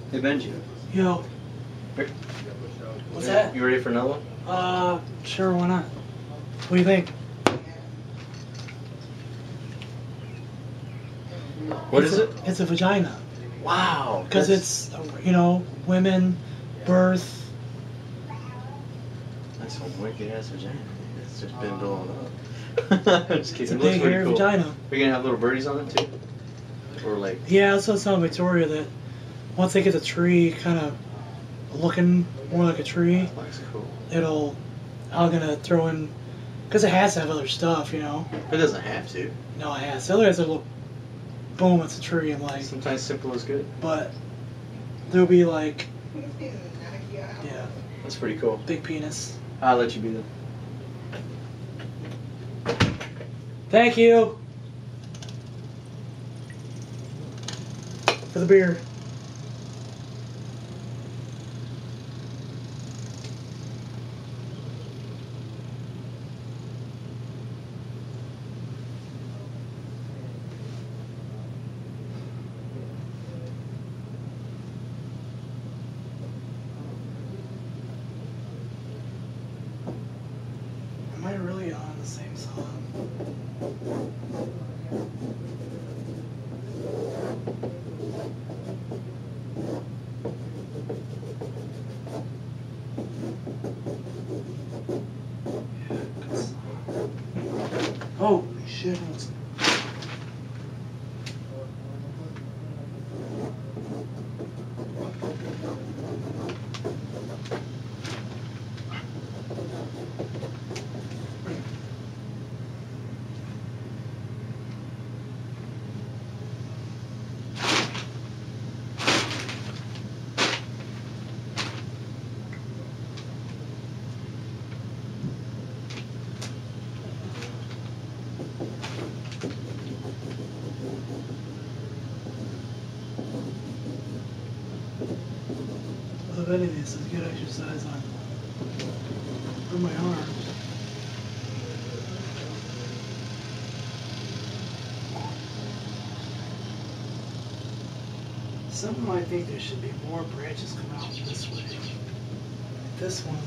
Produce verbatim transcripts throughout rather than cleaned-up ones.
Hey Benji. Yo. What's that? You ready for another one? Uh, sure, why not? What do you think? What it's is a, it? It's a vagina. Wow. Because it's, you know, women, birth. That's a wicked ass vagina. It's just been blowing up. I'm just kidding. It's a It looks big pretty hairy cool. vagina. Are you gonna have little birdies on it too? Or like? Yeah, that's what's on Victoria, that once they get the tree kind of looking more like a tree, That looks cool. it'll, I'm gonna throw in, because it has to have other stuff, you know? It doesn't have to. No, it has. Otherwise, it'll, boom, it's a tree, and like, Sometimes simple is good. but there'll be like, yeah, That's pretty cool. big penis. I'll let you be the. Thank you for the beer. Am I really on the same song? Yeah, good song. Oh, shit. What's... If anything, this is good exercise on for my arms. Some might think there should be more branches coming out this way. This one.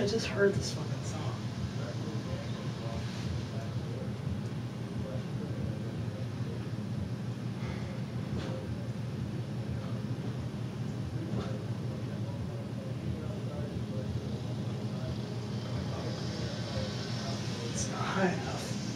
just heard this fucking song. It's not high enough.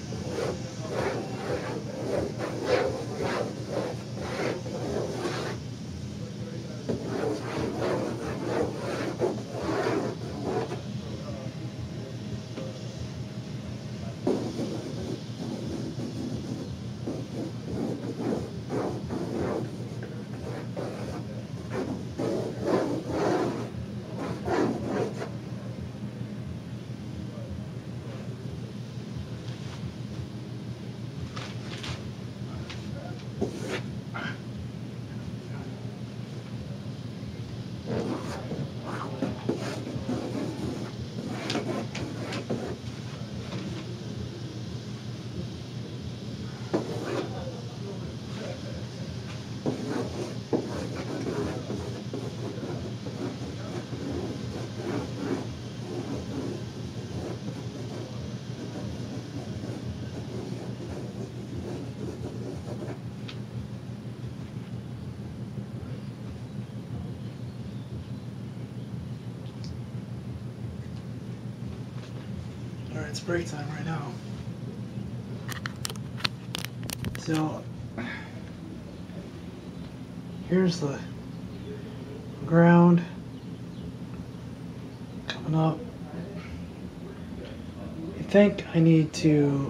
Alright, it's break time right now. So, here's the ground coming up. I think I need to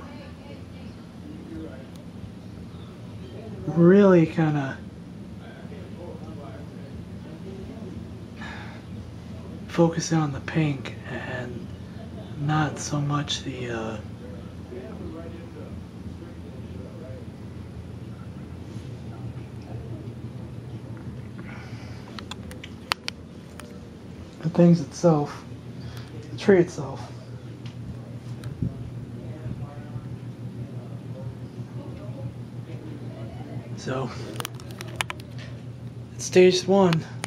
really kind of focus on the pink and not so much the uh, the things itself, the tree itself. So, it's stage one.